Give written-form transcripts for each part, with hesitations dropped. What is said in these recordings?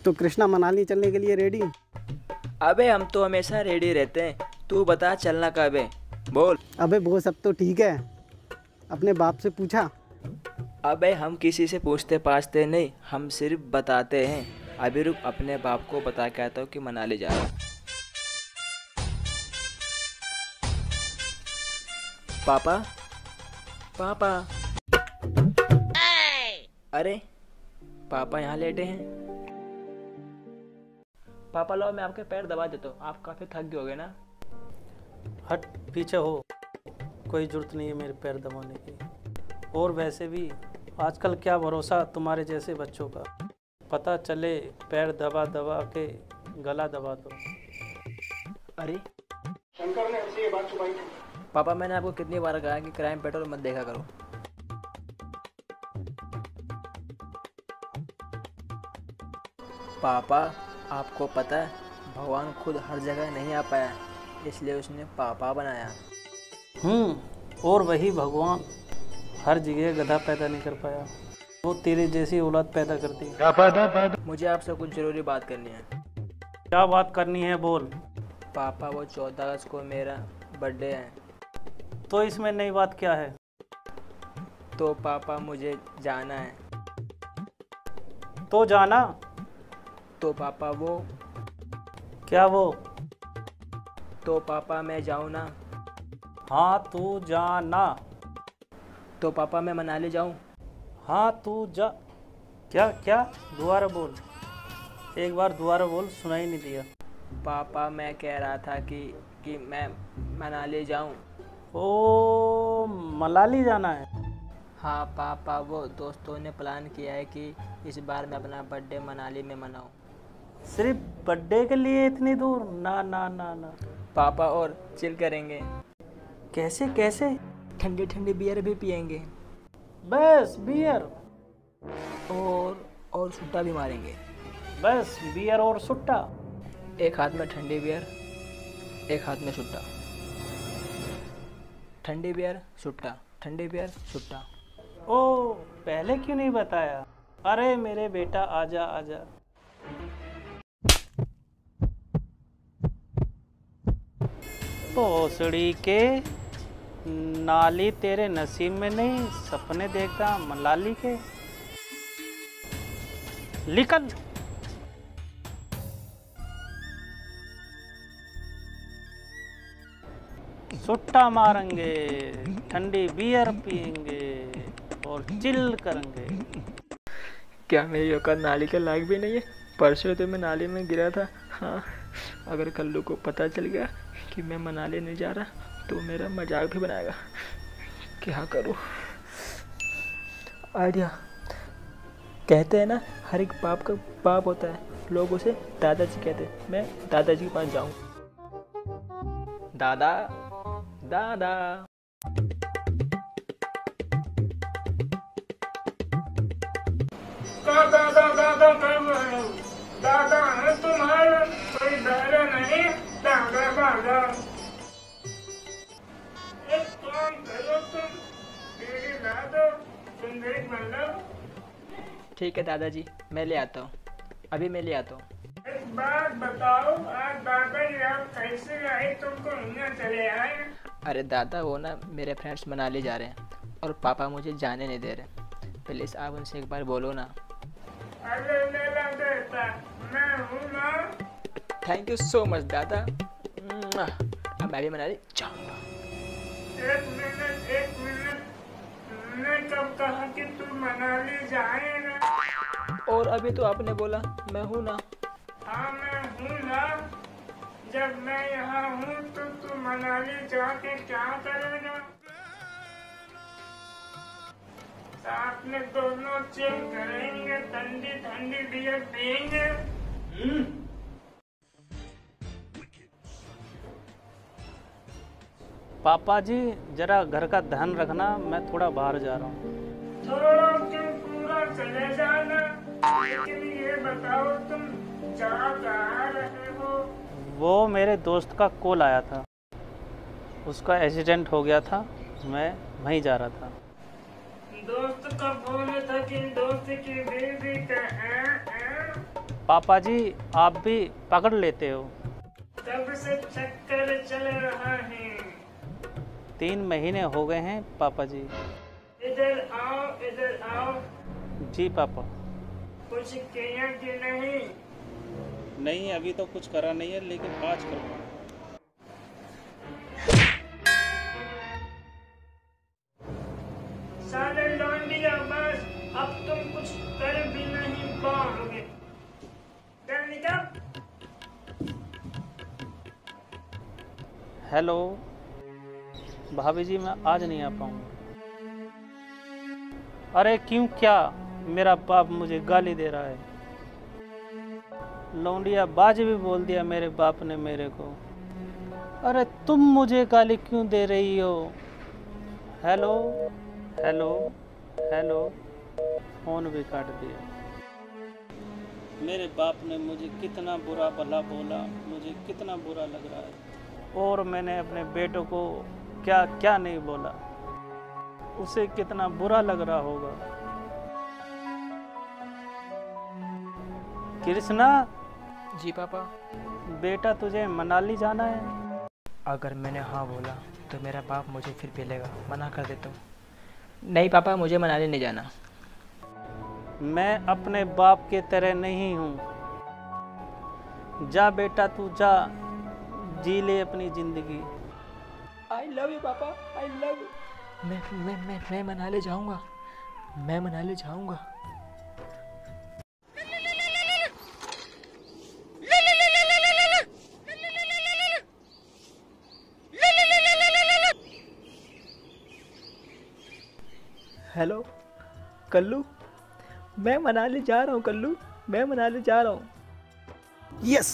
तो कृष्णा मनाली चलने के लिए रेडी? अबे हम तो हमेशा रेडी रहते हैं, तू बता चलना कब है, बोल। अबे वो सब तो ठीक है, अपने बाप से पूछा? अबे हम किसी से पूछते पाछते नहीं, हम सिर्फ बताते हैं। अभी रुक, अपने बाप को बता के आता हूँ कि मनाली जा रहा हूँ। पापा, पापा। अरे पापा यहाँ लेटे हैं। पापा लो, मैं आपके पैर दबा देता हूँ, आप काफ़ी थक गए होगे ना। हट पीछे हो, कोई ज़रूरत नहीं है मेरे पैर दबाने की। और वैसे भी आजकल क्या भरोसा तुम्हारे जैसे बच्चों का, पता चले पैर दबा दबा के गला दबा दो। अरे शंकर ने हमसे ये बात छुपाई थी। पापा मैंने आपको कितनी बार कहा कि क्राइम पेट्रोल मत देखा करो। पापा आपको पता है भगवान खुद हर जगह नहीं आ पाया, इसलिए उसने पापा बनाया। और वही भगवान हर जगह गधा पैदा नहीं कर पाया, वो तेरे जैसी औलाद पैदा करती है। मुझे आपसे कुछ ज़रूरी बात करनी है। क्या बात करनी है, बोल। पापा वो 14 अगस्त को मेरा बर्थडे है। तो इसमें नई बात क्या है? तो पापा मुझे जाना है। तो जाना? तो पापा वो क्या वो? तो पापा मैं जाऊँ ना? हाँ तू जाना। तो पापा मैं मनाली जाऊँ? हाँ तू जा। क्या क्या? दोबारा बोल, एक बार दोबारा बोल, सुनाई नहीं दिया। पापा मैं कह रहा था कि मैं मनाली जाऊँ। ओ मनाली जाना है? हाँ पापा, वो दोस्तों ने प्लान किया है कि इस बार मैं अपना बर्थडे मनाली में मनाऊँ। सिर्फ बर्थडे के लिए इतनी दूर? ना ना ना ना पापा और चिल करेंगे। कैसे कैसे? ठंडी ठंडी बियर भी पियेंगे। बस बियर और सुट्टा भी मारेंगे। बस बियर और सुट्टा? एक हाथ में ठंडी बियर, एक हाथ में सुट्टा। ठंडी बियर सुट्टा, ठंडी बियर सुट्टा। ओ पहले क्यों नहीं बताया? अरे मेरे बेटा आजा आजा। भोसड़ी के नाली तेरे नसीब में नहीं, सपने देखता मनाली के। निकल। सुट्टा मारेंगे, ठंडी बियर पियेंगे और चिल करेंगे। क्या मेरी औकात नाली के लायक भी नहीं है? परसों तो मैं नाली में गिरा था। हाँ, अगर कल्लू को पता चल गया कि मैं मनाली नहीं जा रहा तो मेरा मजाक भी बनाएगा। क्या करूँ? आइडिया। कहते हैं ना हर एक पाप का बाप होता है, लोग उसे दादाजी कहते हैं। मैं दादाजी के पास जाऊँ। दादा दादा। दादा है तुम्हारा कोई दादा नहीं, दादा दादा। एक काम करो, तुम बीड़ी ला दो, तुम देख मतलब। ठीक है दादाजी, मैं ले आता हूँ, अभी मैं ले आता हूँ। एक बात बताओ, आज दादाजी आप कैसे आए? तुमको हिंगा चले आए? अरे दादा वो ना मेरे फ्रेंड्स मनाली जा रहे हैं और पापा मुझे जाने नहीं दे रहे। प्लीज़ आप उनसे एक बार बोलो ना। अरे लेला देता, मैं हूँ ना। थैंक यू सो मच दादा। अब मैं भी मनाली जाऊँगा। एक मिनट, मैंने कब कहा कि तू मनाली जाएगा? और अभी तो आपने बोला मैं हूँ ना। हाँ मैं हूँ ना। जब मैं यहाँ हूँ तो तू मनाली जाके क्या करेगा? साथ में दोनों चिल करेंगे, ठंडी ठंडी बियर पियेंगे। पापा जी जरा घर का ध्यान रखना, मैं थोड़ा बाहर जा रहा हूँ। थोड़ा क्यों, पूरा चले जाना। लेकिन ये बताओ तुम जा कहाँ रहे हो? वो मेरे दोस्त का कॉल आया था, उसका एक्सीडेंट हो गया था, मैं वहीं जा रहा था। दोस्त का बोले था कि दोस्त की बीवी का पापा जी आप भी पकड़ लेते हो। तब से चक्कर चल रहा है। 3 महीने हो गए हैं पापा जी। इधर आओ, इधर आओ। जी पापा। कुछ किया कि नहीं? नहीं अभी तो कुछ करा नहीं है, लेकिन आज करूँगा। साले लौंडिया, बस अब तुम कुछ कर भी नहीं पाओगे। चल निकल। हेलो भाभी जी, मैं आज नहीं आ पाऊँगा। अरे क्यों, क्या मेरा बाप मुझे गाली दे रहा है? लौंडिया बाज भी बोल दिया मेरे बाप ने मेरे को। अरे तुम मुझे गाली क्यों दे रही हो? हेलो हेलो हेलो, फोन भी काट दिया। मेरे बाप ने मुझे कितना बुरा भला बोला, मुझे कितना बुरा लग रहा है। और मैंने अपने बेटों को क्या क्या नहीं बोला, उसे कितना बुरा लग रहा होगा। कृष्णा। जी पापा। बेटा तुझे मनाली जाना है? अगर मैंने हाँ बोला तो मेरा बाप मुझे फिर पेलेगा, मना कर देता हूँ। नहीं पापा, मुझे मनाली नहीं जाना। मैं अपने बाप के तरह नहीं हूँ। जा बेटा तू जा, जी ले अपनी जिंदगी। आई लव यू पापा, आई लव यू। मैं मनाली जाऊँगा, मैं मनाली जाऊँगा। हेलो कल्लू, मैं मनाली जा रहा हूँ। कल्लू, मैं मनाली जा रहा हूँ। यस,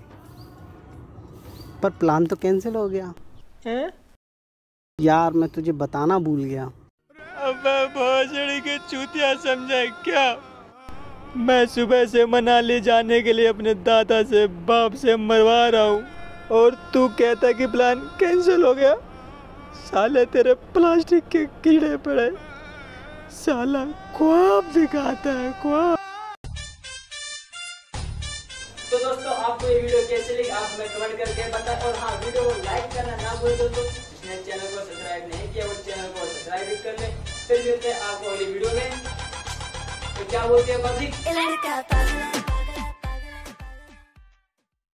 पर प्लान तो कैंसिल हो गया। हैं? यार मैं तुझे बताना भूल गया। अब मैं भोसड़ी के चूतिया समझा क्या? मैं सुबह से मनाली जाने के लिए अपने दादा से बाप से मरवा रहा हूँ, और तू कहता कि प्लान कैंसिल हो गया। साले तेरे प्लास्टिक के कीड़े पड़े, साला ख्वाब दिखाता है, ख्वाब। तो दोस्तों आपको ये वीडियो कैसी लगी आप हमें कमेंट करके बताएं, और हाँ वीडियो को लाइक करना ना भूलें दोस्तों। जिसने चैनल को सब्सक्राइब नहीं किया वो चैनल को सब्सक्राइब भी कर ले। फिर मिलते हैं आपको अगली वीडियो में। तो क्या बोलते हैं पब्लिक?